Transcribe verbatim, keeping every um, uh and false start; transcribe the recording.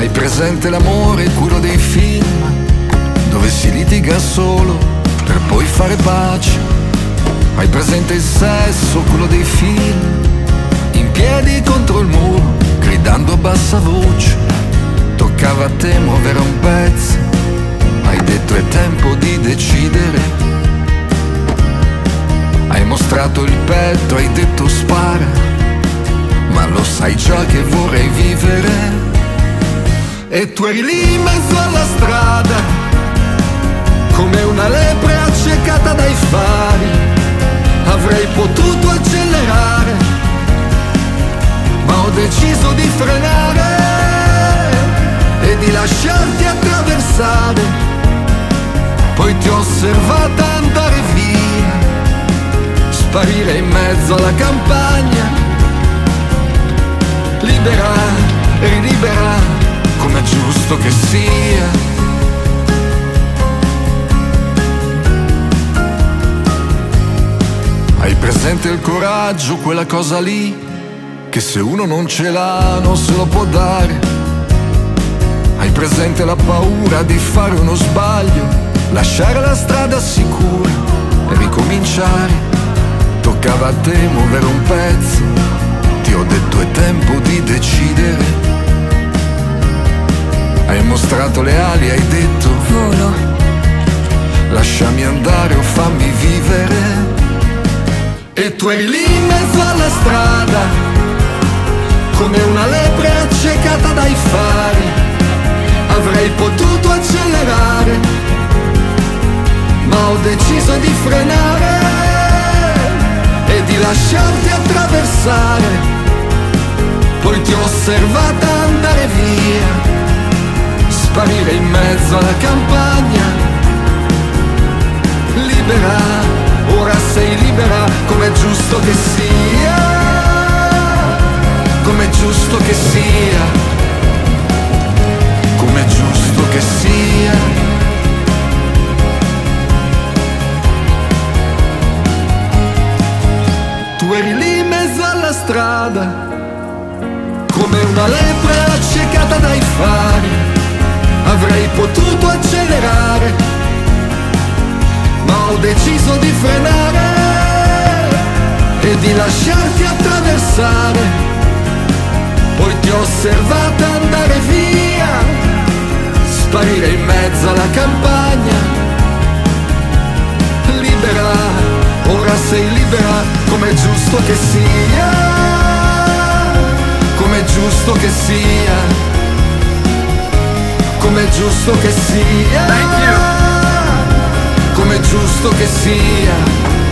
Hai presente l'amore, quello dei film, dove si litiga solo per poi fare pace? Hai presente il sesso, quello dei film, in piedi contro il muro, gridando a bassa voce? Toccava a te muovere un pezzo, hai detto è tempo di decidere. Hai mostrato il petto, hai detto spara, ma lo sai già che vorrei vivere. E tu eri lì in mezzo alla strada, come una lepre accecata dai fari. Avrei potuto accelerare, ma ho deciso di frenare e di lasciarti attraversare. Poi ti ho osservata andare via, sparire in mezzo alla campagna. Libera, eri libera, come è giusto che sia. Hai presente il coraggio, quella cosa lì, che se uno non ce l'ha non se lo può dare? Hai presente la paura di fare uno sbaglio, lasciare la strada sicura e ricominciare? Toccava a te muovere un pezzo, ti ho detto è tempo di decidere. Hai mostrato le ali, hai detto volo, lasciami andare o fammi vivere. E tu eri lì in mezzo alla strada, come una lepre accecata dai fari. Avrei potuto accelerare, ma ho deciso di frenare e di lasciarti attraversare. Poi ti ho osservata andare via, sparire in mezzo alla campagna. Libera, ora sei libera, com'è giusto che sia, com'è giusto che sia, com'è giusto che sia. Tu eri lì in mezzo alla strada, come una lepre accecata dai fari. Avrei potuto accelerare, ma ho deciso di frenare e di lasciarti attraversare. Poi ti ho osservata andare via, sparire in mezzo alla campagna. Libera, ora sei libera, com'è giusto che sia, com'è giusto che sia, com'è giusto che sia. Thank you. Com'è giusto che sia.